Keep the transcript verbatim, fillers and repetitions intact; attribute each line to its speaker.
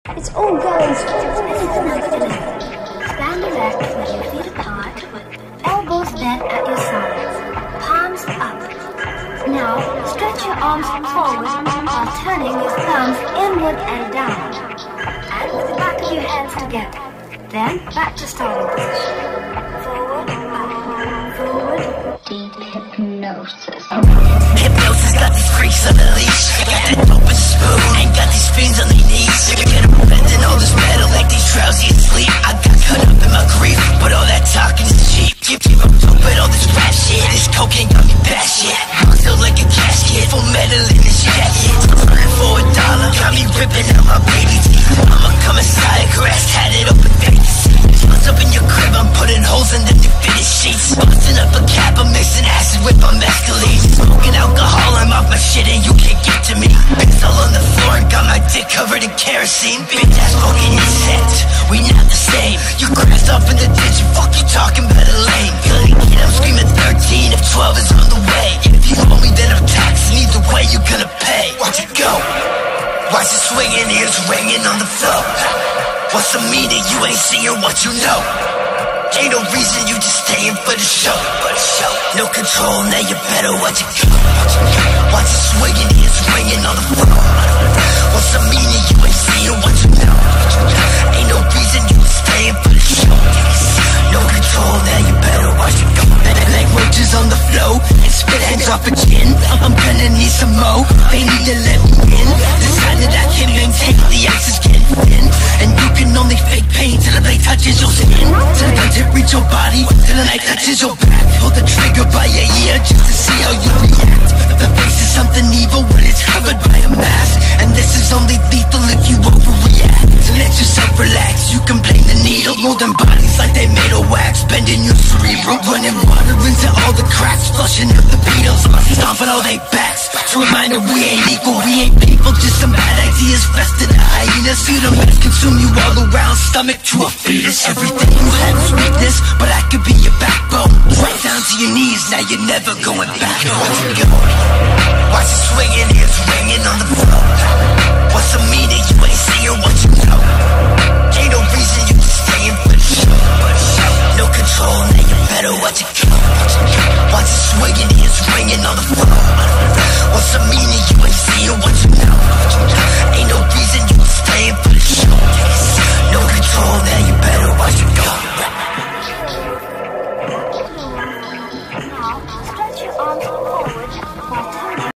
Speaker 1: It's all going straight.
Speaker 2: Stand erect with your feet apart, elbows bent at your sides, palms up. Now, stretch your arms forward while turning your thumbs inward and down, and with the back of your hands together. Then, back to starting position. Forward, up, forward.
Speaker 3: Deep hypnosis.
Speaker 4: Hypnosis got these freaks on the leash. Got that dope and spoon. Ain't got these fiends on their knees. Get them bending all this metal like they drowsy asleep. I got caught up in my grief, but all that talking is cheap. Keep keep up with all this rap shit. This cocaine got me bad shit. I'm still like a casket, full metal in this jacket. Running for a dollar, got me ripping out my baby teeth. I'ma come inside, grass tatted up with babies. What's up in your crib? I'm putting holes in the new fitted sheets. Busting up a cap, I'm mixing acid with my mescaline. Smoking alcohol, I'm off my shit and you can't get to me. Bitch all on the floor and got my dick covered in kerosene. Bitch ass fucking insect, we not the same. You crashed off in the ditch, and fuck you talking about a lane. Good kid, I'm screaming thirteen if twelve is on the way. If you owe me then I'm taxing, either way you gonna pay. Watch it go, watch it swinging, ears ringing on the floor. What's the meaning? You ain't seeing what you know. Ain't no reason, you just staying for the show. For the show. No control, now you better watch it go. Watch it swinging, ears ringing on the floor. What's the meaning? You ain't seeing what you know. Ain't no reason, you just staying for the show. No control, now you better watch it go. Like roaches on the flow and spit hangs off a chin. I'm gonna need some more. They need to let me in. Decided I can maintain the oxygen in. And you can only fake pain till the blade touches your skin. Till the touch it reach your body, till the knife touches your back. Pull the trigger by your ear just to see how you react. The face is something evil when it's covered by a mask. And this is only lethal if you overreact. So let yourself relax, you can blame the needle. Molding bodies like they made of wax, bending your cerebral. Running water into all the cracks, flushing out the Beatles. Stomping all they backs, to remind them we ain't equal, we ain't people. Just some bad ideas fester the hyenas. See the mess consume you all around, stomach to a fetus. Everything you had was weakness, but I could be your backbone. Right down to your knees, now you're never going back. Watch it go, watch it swinging, ears ringing on the